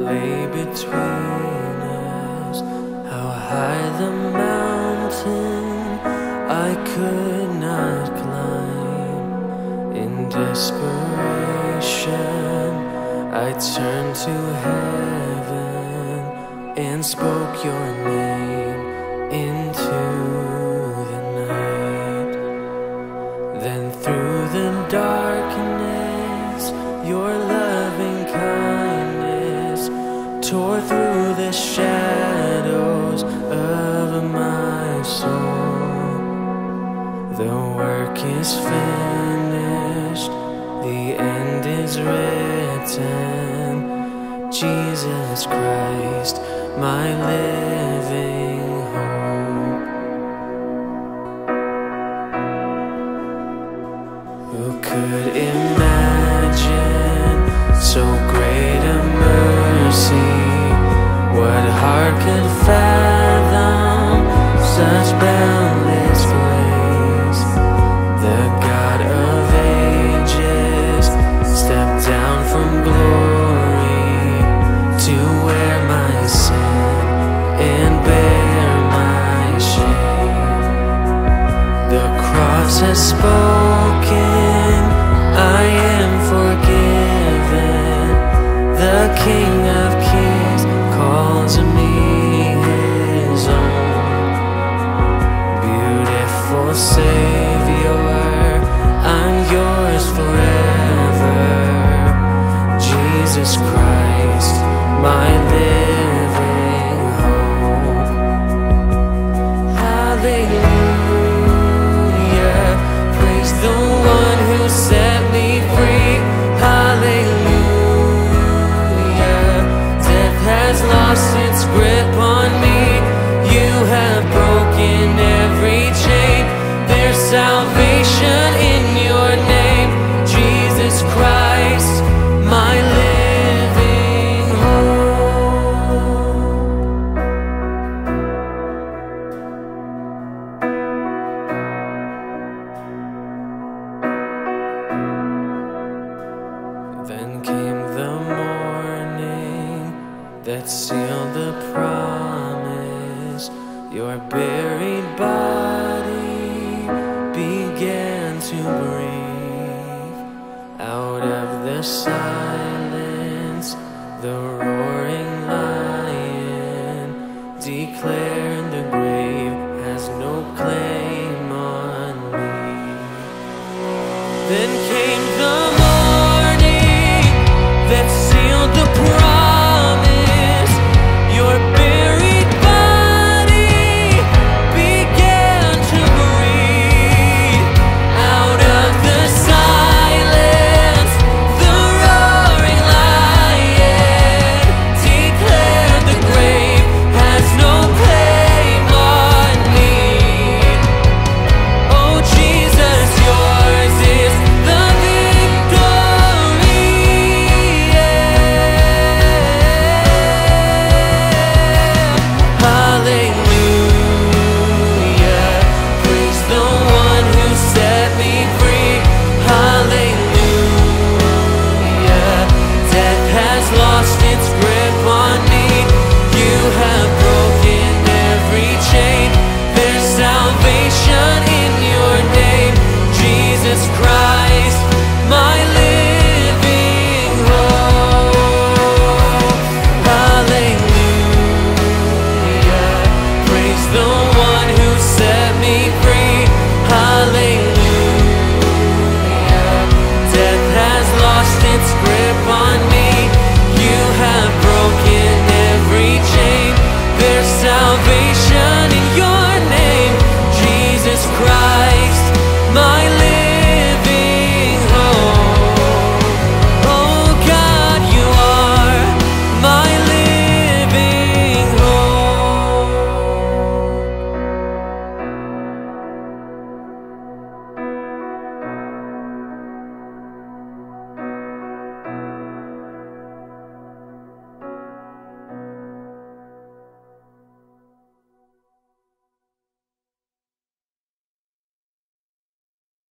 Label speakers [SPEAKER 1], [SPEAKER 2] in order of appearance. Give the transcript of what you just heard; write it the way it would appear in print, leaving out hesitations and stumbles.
[SPEAKER 1] lay between us. How high the mountain I could not climb. In desperation I turned to heaven and spoke your name into the night. Then through the darkness your loving kindness tore through the shadows of my soul. The work is finished, the end is written. Jesus Christ, my living hope. Who could imagine so great a mercy? What heart could fathom such boundless grace? The God of ages stepped down from glory to wear my sin and bear my shame. The cross has spoken, I am forgiven. The King of Kings calls me his own. Beautiful Savior, I'm yours forever. Jesus Christ, my living hope. Hallelujah, praise the one who set me free. Hallelujah, death has lost its grip on me. You have broken every chain. There's salvation in your name, Jesus Christ, my living hope. Then came the morning that sealed the promise. Your buried body began to breathe. Out of the silence, the roaring lion declared